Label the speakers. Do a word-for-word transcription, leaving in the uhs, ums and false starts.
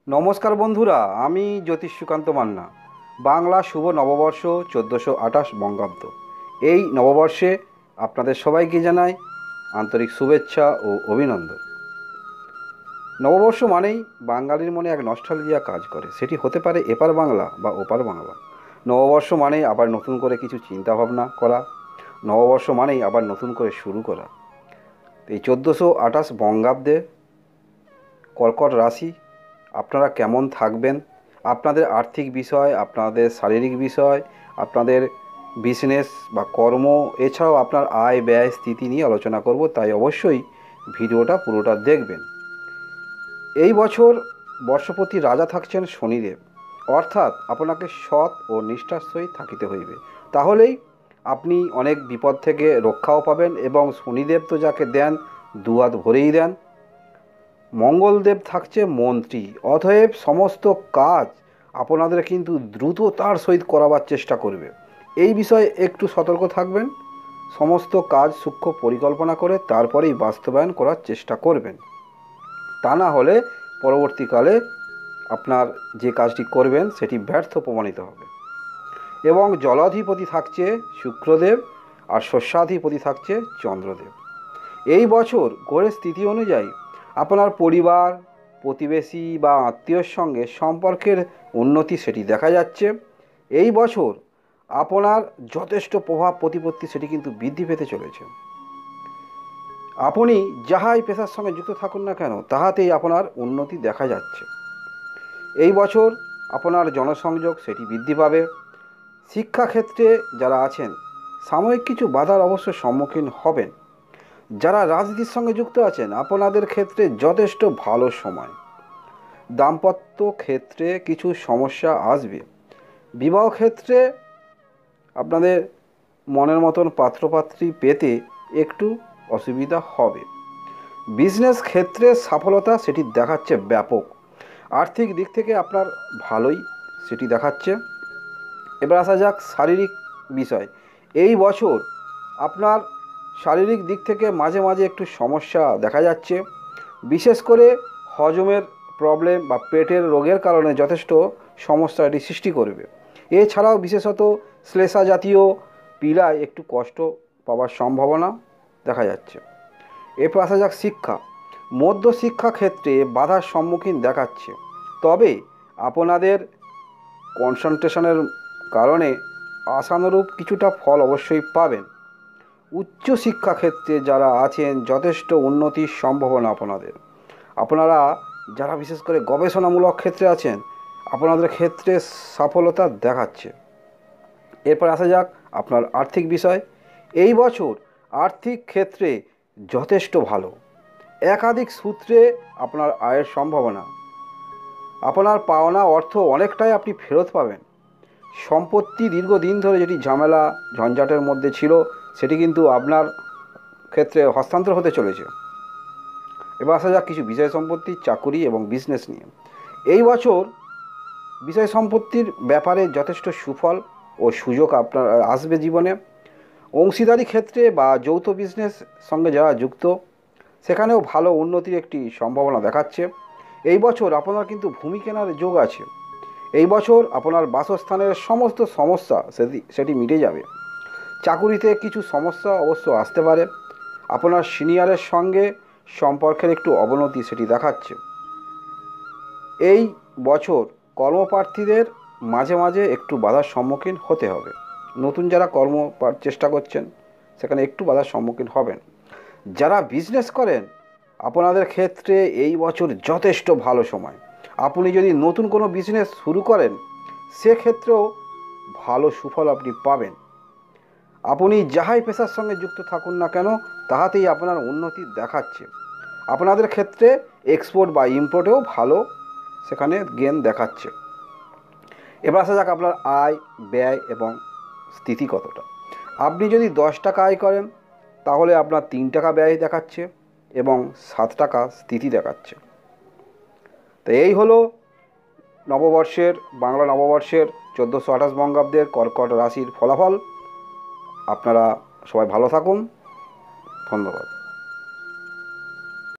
Speaker 1: নমস্কার বন্ধুরা, আমি জ্যোতিষ সুকান্ত মান্না। বাংলা শুভ নববর্ষ চোদ্দোশো আঠাশ বঙ্গাব্দ। এই নববর্ষে আপনাদের সবাইকে জানাই আন্তরিক শুভেচ্ছা ও অভিনন্দন। নববর্ষ মানেই বাঙালির মনে এক নস্টালজিয়া কাজ করে, সেটি হতে পারে এপার বাংলা বা ওপার বাংলা। নববর্ষ মানেই আবার নতুন করে কিছু চিন্তাভাবনা করা, নববর্ষ মানেই আবার নতুন করে শুরু করা। এই চোদ্দোশো আঠাশ বঙ্গাব্দে কর্কট রাশি আপনারা কেমন থাকবেন, আপনাদের আর্থিক বিষয়, আপনাদের শারীরিক বিষয়, আপনাদের বিজনেস বা কর্ম, এছাড়াও আপনার আয় ব্যয় স্থিতি নিয়ে আলোচনা করব, তাই অবশ্যই ভিডিওটা পুরোটা দেখবেন। এই বছর বর্ষপতি রাজা থাকছেন শনিদেব, অর্থাৎ আপনাকে সৎ ও নিষ্ঠার সহিত থাকিতে হইবে, তাহলেই আপনি অনেক বিপদ থেকে রক্ষাও পাবেন। এবং শনিদেব তো যাকে দেন দুহাত ভরেই দেন। মঙ্গলদেব থাকছে মন্ত্রী, অতএব সমস্ত কাজ আপনাদের কিন্তু দ্রুততার সহিত করাবার চেষ্টা করবে। এই বিষয়ে একটু সতর্ক থাকবেন। সমস্ত কাজ সূক্ষ্ম পরিকল্পনা করে তারপরেই বাস্তবায়ন করার চেষ্টা করবেন, তা না হলে পরবর্তীকালে আপনার যে কাজটি করবেন সেটি ব্যর্থ প্রমাণিত হবে। এবং জলাধিপতি থাকছে শুক্রদেব আর শস্যাধিপতি থাকছে চন্দ্রদেব। এই বছর গ্রহের স্থিতি অনুযায়ী আপনার পরিবার, প্রতিবেশী বা আত্মীয়র সঙ্গে সম্পর্কের উন্নতি সেটি দেখা যাচ্ছে। এই বছর আপনার যথেষ্ট প্রভাব প্রতিপত্তি সেটি কিন্তু বৃদ্ধি পেতে চলেছে। আপনি যাহাই পেশার সঙ্গে যুক্ত থাকুন না কেন, তাহাতেই আপনার উন্নতি দেখা যাচ্ছে। এই বছর আপনার জনসংযোগ সেটি বৃদ্ধি পাবে। শিক্ষাক্ষেত্রে যারা আছেন সাময়িক কিছু বাধার অবশ্য সম্মুখীন হবেন। যারা রাজনীতির সঙ্গে যুক্ত আছেন আপনাদের ক্ষেত্রে যথেষ্ট ভালো সময়। দাম্পত্য ক্ষেত্রে কিছু সমস্যা আসবে। বিবাহ ক্ষেত্রে আপনাদের মনের মতন পাত্রপাত্রী পেতে একটু অসুবিধা হবে। বিজনেস ক্ষেত্রে সফলতা সেটি দেখাচ্ছে ব্যাপক। আর্থিক দিক থেকে আপনার ভালোই সেটি দেখাচ্ছে। এবার আসা যাক শারীরিক বিষয়। এই বছর আপনার শারীরিক দিক থেকে মাঝে মাঝে একটু সমস্যা দেখা যাচ্ছে। বিশেষ করে হজমের প্রবলেম বা পেটের রোগের কারণে যথেষ্ট সমস্যা এটি সৃষ্টি করবে। এছাড়াও বিশেষত শ্লেষা জাতীয় পীড়ায় একটু কষ্ট পাওয়ার সম্ভাবনা দেখা যাচ্ছে। এরপর আসা যাক শিক্ষা। মধ্য শিক্ষা ক্ষেত্রে বাধার সম্মুখীন দেখাচ্ছে, তবে আপনাদের কনসেন্ট্রেশনের কারণে আশানুরূপ কিছুটা ফল অবশ্যই পাবেন। উচ্চ শিক্ষা ক্ষেত্রে যারা আছেন যথেষ্ট উন্নতির সম্ভাবনা আপনাদের। আপনারা যারা বিশেষ করে গবেষণামূলক ক্ষেত্রে আছেন আপনাদের ক্ষেত্রে সফলতা দেখাচ্ছে। এরপর আসা যাক আপনার আর্থিক বিষয়। এই বছর আর্থিক ক্ষেত্রে যথেষ্ট ভালো। একাধিক সূত্রে আপনার আয়ের সম্ভাবনা। আপনার পাওনা অর্থ অনেকটাই আপনি ফেরত পাবেন। সম্পত্তি দীর্ঘদিন ধরে যেটি ঝামেলা ঝঞ্ঝাটের মধ্যে ছিল সেটি কিন্তু আপনার ক্ষেত্রে হস্তান্তর হতে চলেছে। এবার আসা যাক কিছু বিষয় সম্পত্তি, চাকুরি এবং বিজনেস নিয়ে। এই বছর বিষয় সম্পত্তির ব্যাপারে যথেষ্ট সুফল ও সুযোগ আপনার আসবে জীবনে। অংশীদারি ক্ষেত্রে বা যৌথ বিজনেস সঙ্গে যারা যুক্ত সেখানেও ভালো উন্নতির একটি সম্ভাবনা দেখাচ্ছে। এই বছর আপনার কিন্তু ভূমি কেনার যোগ আছে। এই বছর আপনার বাসস্থানের সমস্ত সমস্যা সেটি সেটি মিটে যাবে। চাকুরিতে কিছু সমস্যা অবশ্য আসতে পারে। আপনার সিনিয়রের সঙ্গে সম্পর্কের একটু অবনতি সেটি দেখাচ্ছে। এই বছর কর্মপ্রার্থীদের মাঝে মাঝে একটু বাধার সম্মুখীন হতে হবে। নতুন যারা কর্ম চেষ্টা করছেন সেখানে একটু বাধার সম্মুখীন হবেন। যারা বিজনেস করেন আপনাদের ক্ষেত্রে এই বছর যথেষ্ট ভালো সময়। আপনি যদি নতুন কোনো বিজনেস শুরু করেন সেক্ষেত্রেও ভালো সুফল আপনি পাবেন। আপনি যাহাই পেশার সঙ্গে যুক্ত থাকুন না কেন তাহাতেই আপনার উন্নতি দেখাচ্ছে। আপনাদের ক্ষেত্রে এক্সপোর্ট বা ইম্পোর্টেও ভালো সেখানে গেন দেখাচ্ছে। এবার আসা যাক আপনার আয় ব্যয় এবং স্থিতি কতটা। আপনি যদি দশ টাকা আয় করেন তাহলে আপনার তিন টাকা ব্যয় দেখাচ্ছে এবং সাত টাকা স্থিতি দেখাচ্ছে। তো এই হলো নববর্ষের বাংলা নববর্ষের চোদ্দোশো আঠাশ বঙ্গাব্দের কর্কট রাশির ফলাফল। আপনারা সবাই ভালো থাকুন। ধন্যবাদ।